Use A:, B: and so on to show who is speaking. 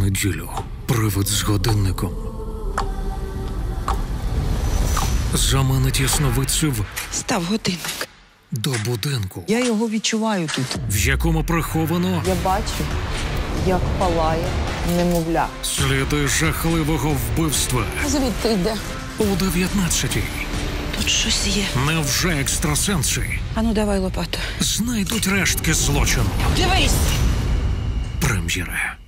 A: неділю привид з годинником заманить ясновидців
B: Став годинник.
A: до будинку,
B: Я його відчуваю тут.
A: в якому приховано
C: Я бачу, як палає немовля.
A: сліди жахливого вбивства.
C: Звідти йде.
A: О 19-й.
B: Тут щось є.
A: Невже екстрасенси
B: Ану, давай лопату.
A: знайдуть рештки злочину?
B: Дивись!
A: Прем'єра